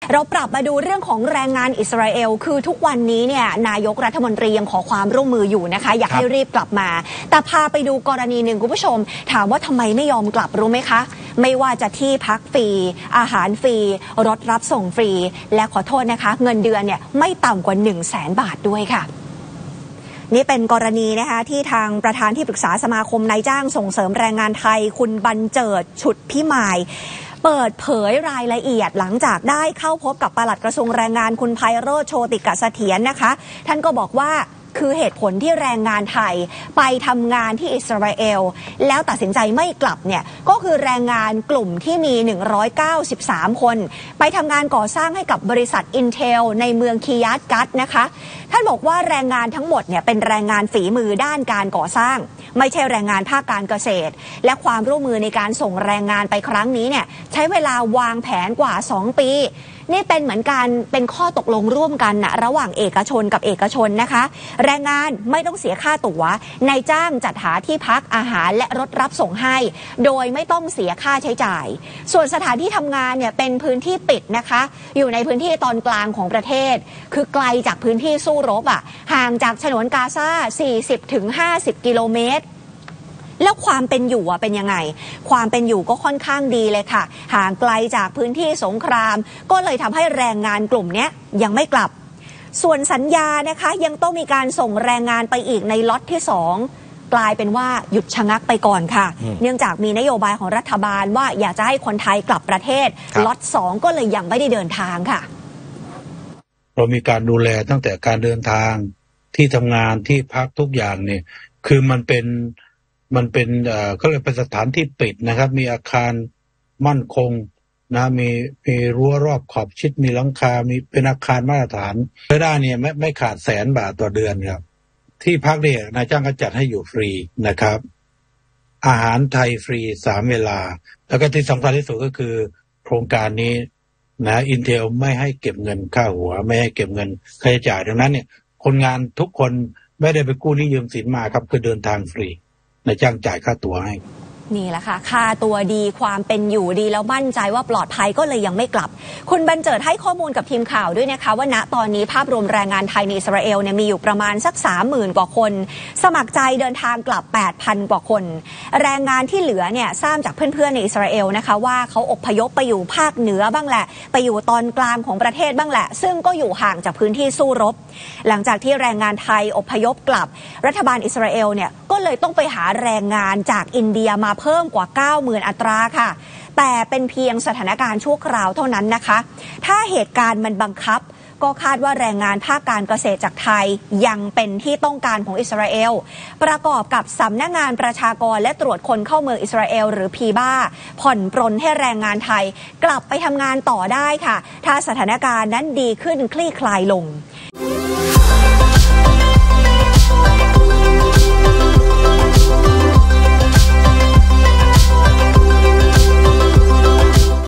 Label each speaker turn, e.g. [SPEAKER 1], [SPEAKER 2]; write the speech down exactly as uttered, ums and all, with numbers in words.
[SPEAKER 1] เราปรับมาดูเรื่องของแรงงานอิสราเอลคือทุกวันนี้เนี่ยนายกรัฐมนตรียังขอความร่วมมืออยู่นะคะอยากให้รีบกลับมาแต่พาไปดูกรณีหนึ่งคุณผู้ชมถามว่าทำไมไม่ยอมกลับรู้ไหมคะไม่ว่าจะที่พักฟรีอาหารฟรีรถรับส่งฟรีและขอโทษนะคะเงินเดือนเนี่ยไม่ต่ำกว่า หนึ่งแสน บาทด้วยค่ะนี่เป็นกรณีนะคะที่ทางประธานที่ปรึกษาสมาคมนายจ้างส่งเสริมแรงงานไทยคุณบรรเจิดฉุดพิมายเปิดเผยรายละเอียดหลังจากได้เข้าพบกับปลัดกระทรวงแรงงานคุณไพโรจน์โชติกเสถียรนะคะท่านก็บอกว่าคือเหตุผลที่แรงงานไทยไปทำงานที่อิสราเอลแล้วตัดสินใจไม่กลับเนี่ยก็คือแรงงานกลุ่มที่มีหนึ่งร้อยเก้าสิบสามคนไปทำงานก่อสร้างให้กับบริษัท Intel ในเมืองคียาตกัตนะคะท่านบอกว่าแรงงานทั้งหมดเนี่ยเป็นแรงงานฝีมือด้านการก่อสร้างไม่ใช่แรงงานภาคการเกษตรและความร่วมมือในการส่งแรงงานไปครั้งนี้เนี่ยใช้เวลาวางแผนกว่าสองปีนี่เป็นเหมือนการเป็นข้อตกลงร่วมกันนะระหว่างเอกชนกับเอกชนนะคะแรงงานไม่ต้องเสียค่าตั๋วนายจ้างจัดหาที่พักอาหารและรถรับส่งให้โดยไม่ต้องเสียค่าใช้จ่ายส่วนสถานที่ทำงานเนี่ยเป็นพื้นที่ปิดนะคะอยู่ในพื้นที่ตอนกลางของประเทศคือไกลจากพื้นที่สู้รบอ่ะห่างจากฉนวนกาซา สี่สิบถึงห้าสิบ กิโลเมตรแล้วความเป็นอยู่เป็นยังไงความเป็นอยู่ก็ค่อนข้างดีเลยค่ะห่างไกลจากพื้นที่สงครามก็เลยทำให้แรงงานกลุ่มนี้ยังไม่กลับส่วนสัญญานะคะยังต้องมีการส่งแรงงานไปอีกในล็อตที่สองกลายเป็นว่าหยุดชะงักไปก่อนค่ะเนื่องจากมีนโยบายของรัฐบาลว่าอยากจะให้คนไทยกลับประเทศล็อตสองก็เลยยังไม่ได้เดินทางค่ะ
[SPEAKER 2] เรามีการดูแลตั้งแต่การเดินทางที่ทำงานที่พักทุกอย่างเนี่ยคือมันเป็นมันเป็นเอ่อก็เลยเป็นสถานที่ปิดนะครับมีอาคารมั่นคงนะมีมีรั้วรอบขอบชิดมีหลังคามีเป็นอาคารมาตรฐานรายได้เนี่ยไม่ไม่ขาดแสนบาทต่อเดือนครับที่พักเนี่ยนายจ้างก็จัดให้อยู่ฟรีนะครับอาหารไทยฟรีสามเวลาแล้วก็ที่สำคัญที่สุดก็คือโครงการนี้นะ Intel ไม่ให้เก็บเงินค่าหัวไม่ให้เก็บเงินค่าใช้จ่ายดังนั้นเนี่ยคนงานทุกคนไม่ได้ไปกู้หนี้ยืมสินมาครับคือเดินทางฟรีนายจ้างจ่ายค่าตั๋วให้
[SPEAKER 1] นี่แหละค่ะค่าตัวดีความเป็นอยู่ดีแล้วมั่นใจว่าปลอดภัยก็เลยยังไม่กลับคุณบรรเจิดให้ข้อมูลกับทีมข่าวด้วยนะคะว่าณตอนนี้ภาพรวมแรงงานไทยในอิสราเอลเนี่ยมีอยู่ประมาณสัก สามหมื่น กว่าคนสมัครใจเดินทางกลับ แปดพัน กว่าคนแรงงานที่เหลือเนี่ยทราบจากเพื่อนๆในอิสราเอลนะคะว่าเขาอพยพไปอยู่ภาคเหนือบ้างแหละไปอยู่ตอนกลางของประเทศบ้างแหละซึ่งก็อยู่ห่างจากพื้นที่สู้รบหลังจากที่แรงงานไทยอพยพกลับรัฐบาลอิสราเอลเนี่ยก็เลยต้องไปหาแรงงานจากอินเดียมาเพิ่มกว่าเก้าหมื่นอัตราค่ะแต่เป็นเพียงสถานการณ์ชั่วคราวเท่านั้นนะคะถ้าเหตุการณ์มันบังคับก็คาดว่าแรงงานภาคการเกษตรจากไทยยังเป็นที่ต้องการของอิสราเอลประกอบกับสำนักงานประชากรและตรวจคนเข้าเมืองอิสราเอลหรือพีบ้าผ่อนปรนให้แรงงานไทยกลับไปทำงานต่อได้ค่ะถ้าสถานการณ์นั้นดีขึ้นคลี่คลายลง